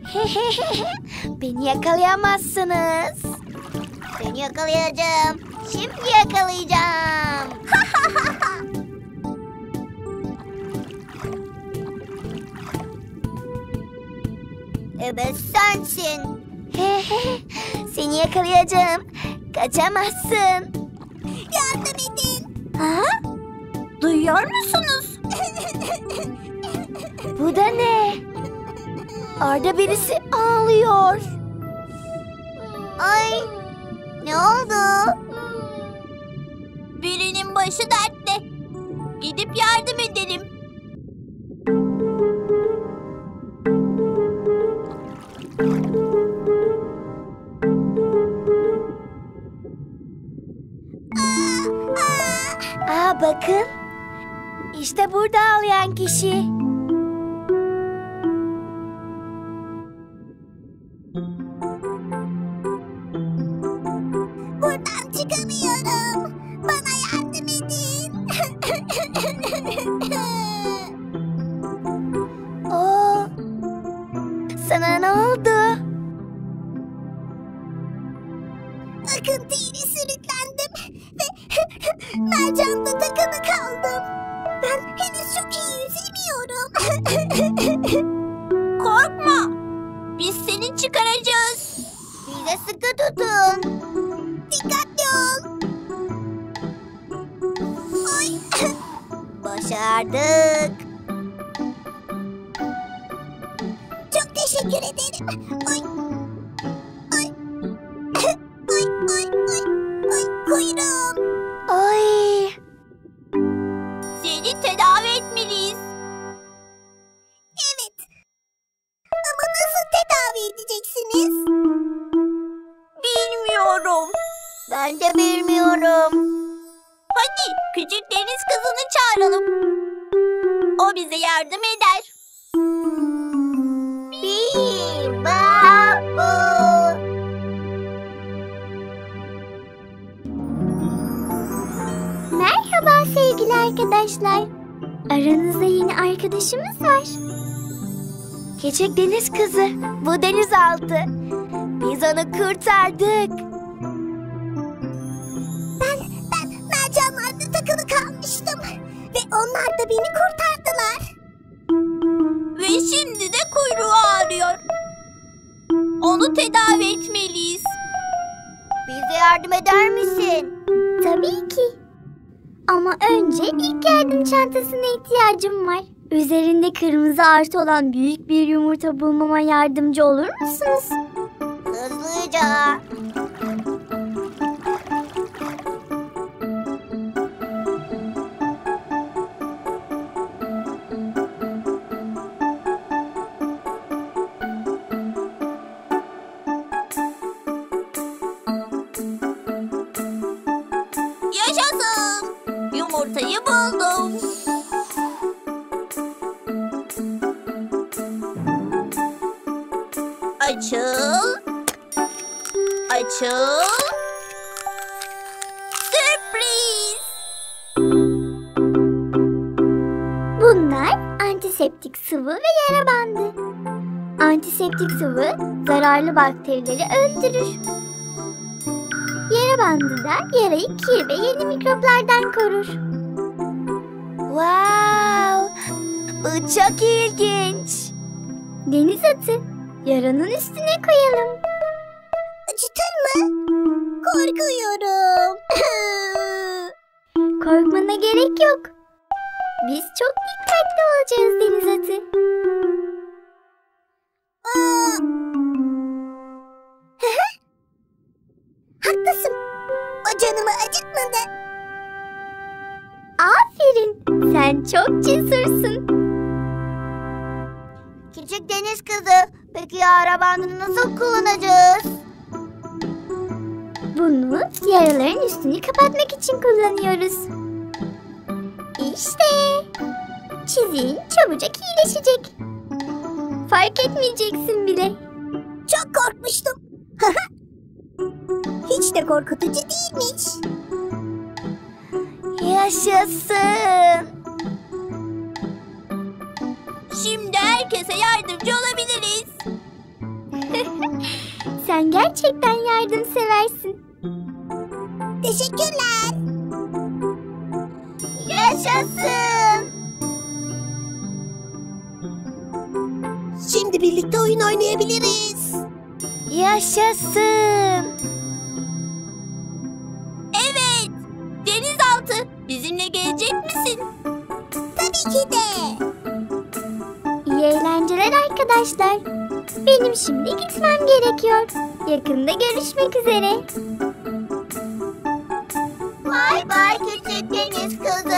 Beni yakalayamazsınız. Seni yakalayacağım. Şimdi yakalayacağım. Evet sensin. Seni yakalayacağım. Kaçamazsın. Yardım edin. Ha? Duyuyor musunuz? Bu da ne? Orada birisi ağlıyor. Ay, ne oldu? Birinin başı dertte. Gidip yardım edelim. Aa bakın. İşte burada ağlayan kişi. Buradan çıkamıyorum. Bana yardım edin. Oo. Sana ne oldu? Akıntıyla sürüklendim ve mercanda takılı kaldım. Ben henüz çok iyi yüzemiyorum. Korkma. Biz seni çıkaracağız. Bize sıkı tutun. Dikkatli ol. Ay. Başardık. Çok teşekkür ederim. Ay. Ay. Ay, ay, ay, ay, kuyruğum. Ay. Seni tedavi etmeliyiz. Evet. Ama nasıl tedavi edeceksiniz? Bilmiyorum. Ben de bilmiyorum. Hadi küçük deniz kızını çağıralım. O bize yardım eder. Bibabu. Merhaba sevgili arkadaşlar. Aranızda yeni arkadaşımız var. Küçük deniz kızı. Bu denizaltı. Biz onu kurtardık. Ben mercanlarda takılı kalmıştım. Ve onlar da beni kurtardılar. Ve şimdi de kuyruğu ağrıyor. Onu tedavi etmeliyiz. Bize yardım eder misin? Tabii ki. Ama önce ilk yardım çantasına ihtiyacım var. Üzerinde kırmızı artı olan büyük bir yumurta bulmama yardımcı olur musunuz? Hızlıca. Yaşasın. Yumurtayı buldum. Açıl. Açıl. Sürpriz. Bunlar antiseptik sıvı ve yara bandı. Antiseptik sıvı zararlı bakterileri öldürür. Yara bandı da yarayı kir ve yeni mikroplardan korur. Wow! Bu çok ilginç. Deniz atı. Yaranın üstüne koyalım. Acıtır mı? Korkuyorum. Korkmana gerek yok. Biz çok dikkatli olacağız deniz atı. Haklısın. O canımı acıtmadı. Aferin. Sen çok cesursun. Küçük deniz kızı. Peki yara bandını nasıl kullanacağız? Bunu yaraların üstünü kapatmak için kullanıyoruz. İşte. Çiziğin çabucak iyileşecek. Fark etmeyeceksin bile. Çok korkmuştum. Hiç de korkutucu değilmiş. Yaşasın. Şimdi herkese yardımcı olabiliriz. Gerçekten yardımseversin. Teşekkürler. Yaşasın. Şimdi birlikte oyun oynayabiliriz. Yaşasın. Evet. Denizaltı, bizimle gelecek misin? Tabii ki de. İyi eğlenceler arkadaşlar. Benim şimdi gitmem gerekiyor. Yakında görüşmek üzere. Bay bay küçük deniz kızı.